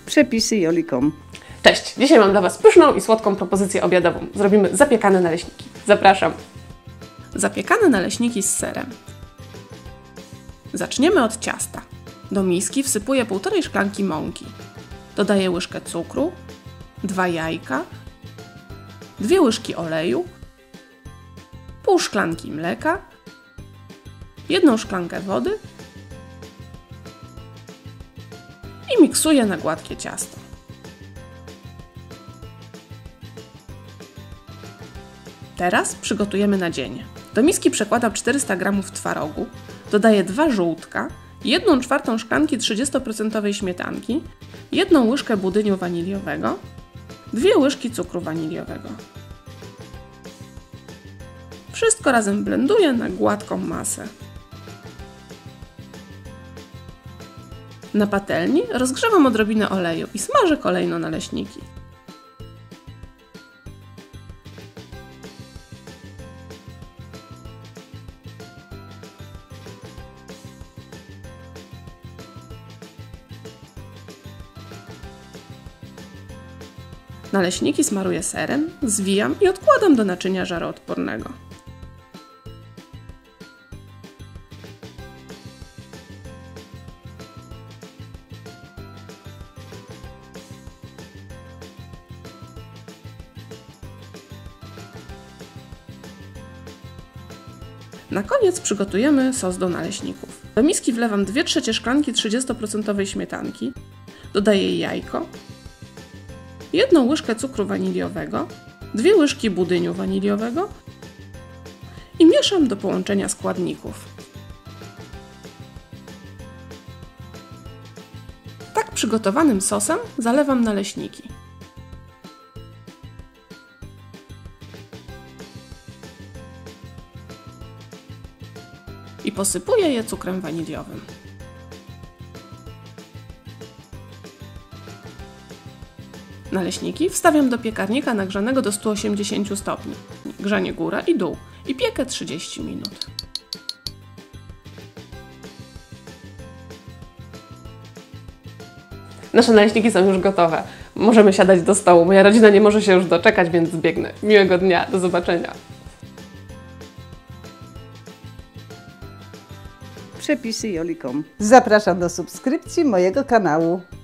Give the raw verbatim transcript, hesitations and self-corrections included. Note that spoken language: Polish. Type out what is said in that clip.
Przepisy joli kropka com. Cześć! Dzisiaj mam dla Was pyszną i słodką propozycję obiadową. Zrobimy zapiekane naleśniki. Zapraszam! Zapiekane naleśniki z serem. Zaczniemy od ciasta. Do miski wsypuję półtorej szklanki mąki. Dodaję łyżkę cukru, dwa jajka, dwie łyżki oleju, pół szklanki mleka, jedną szklankę wody i miksuję na gładkie ciasto. Teraz przygotujemy nadzienie. Do miski przekładam czterysta gramów twarogu, dodaję dwa żółtka, jedną czwartą szklanki trzydzieści procent śmietanki, jedną łyżkę budyniu waniliowego, dwie łyżki cukru waniliowego. Wszystko razem blenduję na gładką masę. Na patelni rozgrzewam odrobinę oleju i smażę kolejno naleśniki. Naleśniki smaruję serem, zwijam i odkładam do naczynia żaroodpornego. Na koniec przygotujemy sos do naleśników. Do miski wlewam dwie trzecie szklanki trzydzieści procent śmietanki, dodaję jajko, jedną łyżkę cukru waniliowego, dwie łyżki budyniu waniliowego i mieszam do połączenia składników. Tak przygotowanym sosem zalewam naleśniki. I posypuję je cukrem waniliowym. Naleśniki wstawiam do piekarnika nagrzanego do stu osiemdziesięciu stopni. Grzanie góra i dół i piekę trzydzieści minut. Nasze naleśniki są już gotowe. Możemy siadać do stołu. Moja rodzina nie może się już doczekać, więc zbiegnę. Miłego dnia. Do zobaczenia. Przepisy joli kropka com. Zapraszam do subskrypcji mojego kanału.